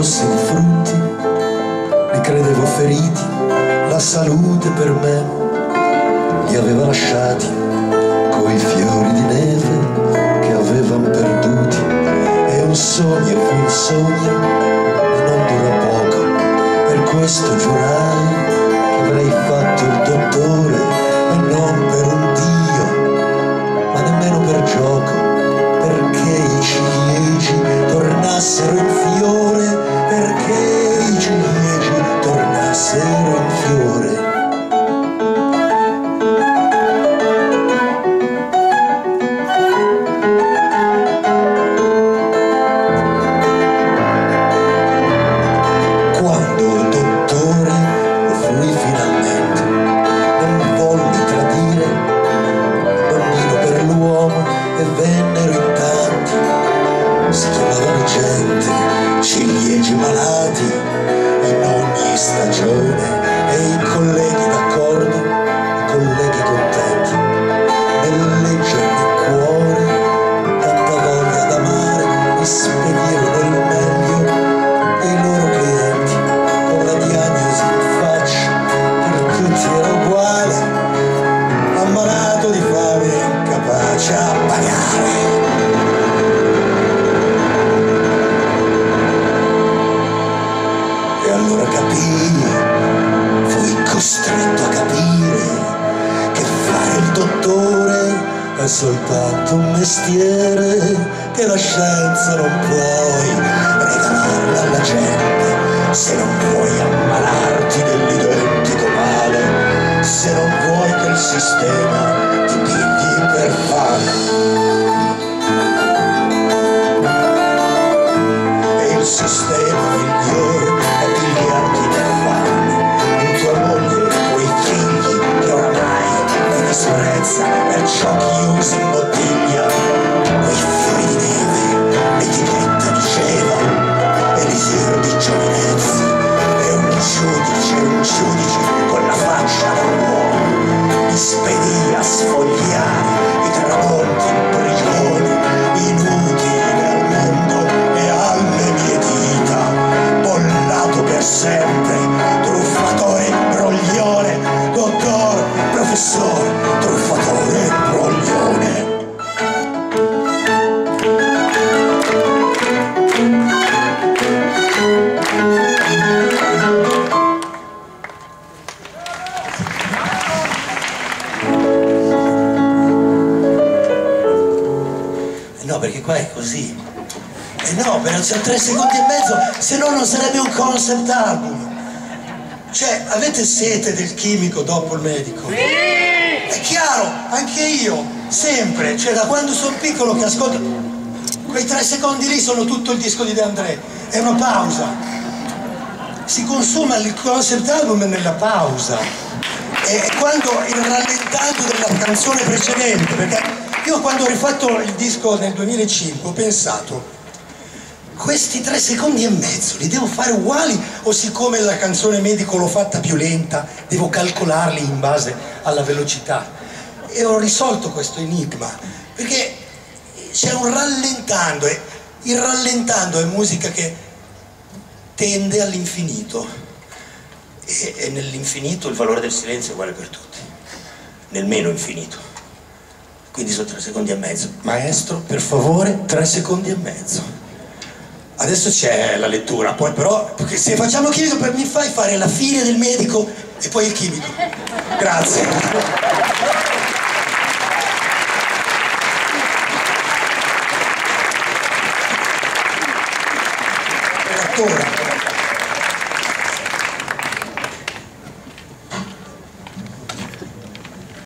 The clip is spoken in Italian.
rossi di frutti, li credevo feriti, la salute per me li aveva lasciati coi fiori di neve che avevan perduti. E un sogno fu un sogno e non dura poco, per questo giurai che avrei fatto il dottore e non per un dio, ma nemmeno per gioco, perché i ciliegi tornassero in fiore, perché i ciliegi tornassero in fiore. Ciliegi malati in ogni stagione, e i colleghi d'accordo, i colleghi contenti, nell'leggermi il cuore, tanta voglia d'amare, di spedire nel meglio dei loro clienti, con la diagnosi in faccia, per tutti era uguale, ammalato di fame, incapace a pagare. E allora capii, fui costretto a capire che fare il dottore è soltanto un mestiere, che la scienza non puoi regalarla alla gente, se non vuoi ammalarti dell'identico male, se non vuoi che il sistema ti pigli per fame. E il sistema migliore è pigliarti per fame, in tua moglie e i tuoi figli che oramai ti disprezza per ciò che usi in bottiglia, quei fiori di neve, l'etichetta diceva, elisir di giovinezza, e un giudice con la faccia da uomo mi spedì a sfogliare i tramonti in prigione, inutili al mondo e alle mie dita, bollato per sempre, truffatore imbroglione, dottor, professore, truffatore imbroglione. No, perché qua è così. No, però c'è 3 secondi e mezzo, se no non sarebbe un concept album. Cioè, avete sete del chimico dopo il medico? Sì! È chiaro, anche io, sempre, cioè da quando sono piccolo che ascolto. Quei 3 secondi lì sono tutto il disco di De André, è una pausa. Si consuma il concept album nella pausa. E quando il rallentando della canzone precedente, perché io quando ho rifatto il disco nel 2005 ho pensato, questi 3 secondi e mezzo li devo fare uguali, o siccome la canzone medico l'ho fatta più lenta devo calcolarli in base alla velocità? E ho risolto questo enigma, perché c'è un rallentando, e il rallentando è musica che tende all'infinito, e nell'infinito il valore del silenzio è uguale per tutti, nel meno infinito. Quindi sono 3 secondi e mezzo. Maestro, per favore, 3 secondi e mezzo. Adesso c'è la lettura, poi però, perché se facciamo chimico mi fai fare la fine del medico e poi il chimico. Grazie. L'attore.